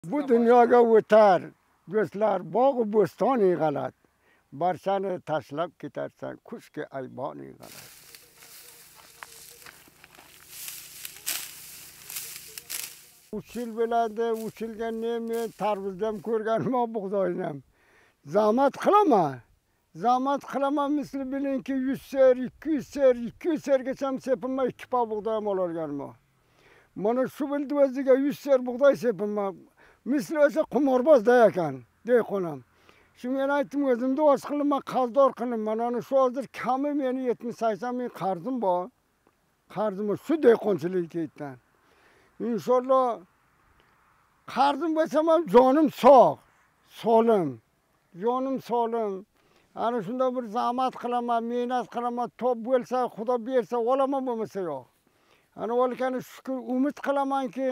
Bu dunyoga o'tar do'stlar bog'u bo'stoni g'alat. Barchani tashlab ketarsan kuchga ayboni g'alat. Uch yil bo'ladi, uch yilga men tarvuzda ham ko'rganim, bug'doyni ham. Zahmat qilaman misli bilingki 100 ser, 200 ser, 200 sergacha ham sepinmay 2 pa bug'doy ham ololganim. Mana shu bildi o'ziga 100 ser bug'doy sepinman. Misli o'sha qimorbozda ekan, deyqonam. Shu men aytdim o'zimda osh qilaman, qarzdor qilaman. Ana shu hozir kami meni 70-80 ming qarzim bor. Shu deyqonchilik ketdan. İnşallah qarzim bo'lsam ham jonim sog', solim. Jonim solim. Ana shunda bir zahmat qilaman, mehnat qilaman, top bo'lsa, Xudo bersa olaman, bo'lmasa yo'q. Ana olgani shukr, umid qilamanki,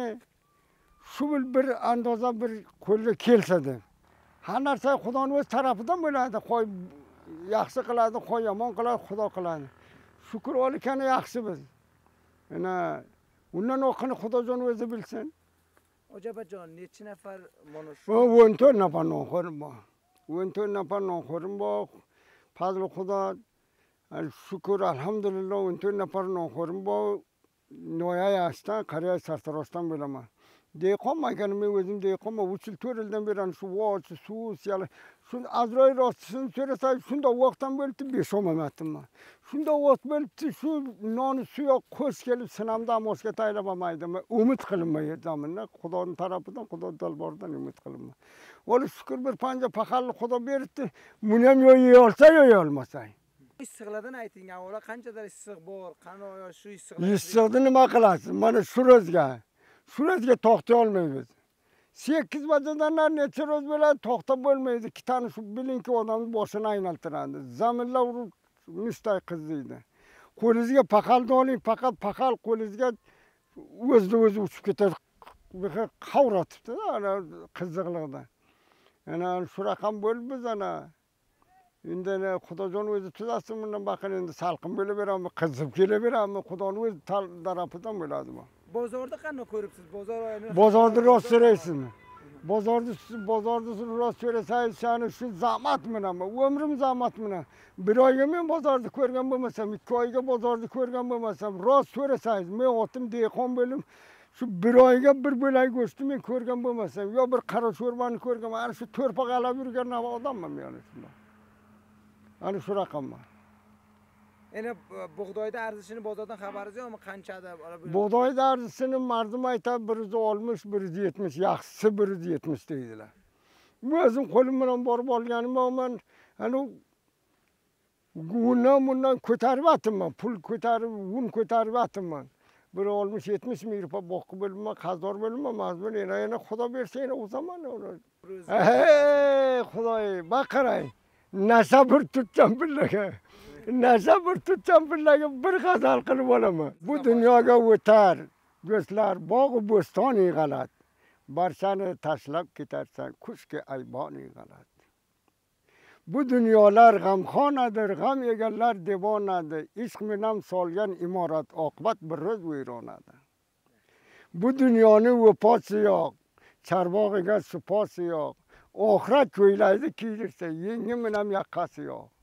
shu bir andoza bir qo'lga kelsa deb. Har narsa Xudoning o'z tarafidan bo'ladi. Qo'y yaxshi qiladi, qo'y yomon qiladi, Xudo qiladi. Shukr olgani yaxshi biz. Ana undan oqini Xudojon o'zi bilsin. Ojabajon, necha nafar mana shu? 14 nafar nonxo'rim bor. 14 nafar nonxo'rim bor. Fazl Xudo, shukr, alhamdulillah 14 nafar nonxo'rim bor. Noya yaşdan, qariya sartarosdan bo'laman. Deyqonman ekan, men o'zim deyqonman. 3 yil 4 yildan beri shu vochi, suv, siyali, shu Azroil rostini so'rasa, shunda vaqtdan bo'libdi 5 olmamatdim men. Shunda vaqt bo'libdi, shu nonni suya qo'sh kelib sinamda amoshga taylab olmaydim. Umid qilinmayapman. Xudoning tarafidan, Xudo dalboridan umid qilinman. O'li shukr bir panja paqalli Xudo beribdi. Buni ham yo'y olsa, yo'y olmasa. Issiqlardan ayting, avvalo qanchadir issiq bor, qani shu issiqlar. Issiqni nima qilasiz? Mana shu rozga to'xtay olmaymiz. 8 bajadan necha roz bo'ladi, to'xtab bo'lmaydi. Ikkitani shu bilingki odamning boshini aylantiradi. Zaminlar urib mustay qiziydi. Qo'lingizga paqalni oling, faqat paqal qo'lingizga o'zi uchib ketadi. Qavratibdi ana qiziqlikda. Ana shu raqam bo'lib biz ana endi Xudojon o'zi tuzasin, bundan baqin endi salqin bo'laveramiz, qizib kelaveramiz. Xudoning o'zi tarafidan bo'ladi bu. Bozorda qanday ko'ribsiz? Bozorda rost so'raysizmi? Bozorda rost so'rasangiz, shani shu zahmat bilan, umrim zahmat bilan. Bir oyga men bozorda ko'rgan bo'lmasam, 2 oyga bozorda ko'rgan bo'lmasam, rost so'rasangiz, men otim deyqon bo'lim, shu bir oyga bir bo'lak go'shtni men ko'rgan bo'lmasam, yo bir qora sho'rbani ko'rgan, ana shu to'rpoq alab yurgan odamman men shunday. Ana shu raqamman. Endi bug'doyda arzishini bozordan xabaringiz yo'qmi? Qanchada? Bug'doyda arzishini mardim aytadi 160, 170, yaxshisi 170 deydilar. O'zim qo'lim bilan borib olganim men ana bundan ko'tarib atdim, pul ko'tarib, un ko'tarib atdim. 160-70 ming rupiya boqib bo'libman, qazdor bo'libman, mazmun yana Xudo bersa yana o'zaman. Ey Xudoy, baqaray. Nasabr tutgan billaga. Nasabr tutgan billaga bir g'azal qilib olaman. Bu dunyoga o'tar do'stlar bog'u bo'stoni g'alat. Barchani tashlab ketarsan kuchga ayboni g'alat. Bu dunyolar g'amxonadir, g'am yeganlar devonadir. Ishq bilan solgan imorat oqibat bir roz vayronadir. Bu dunyoning va'fosi yo'q, charbog'iga suposi yo'q. Oxirat ko'ylaydi kiydirsa, yengim bilan yaqqasi yo'q.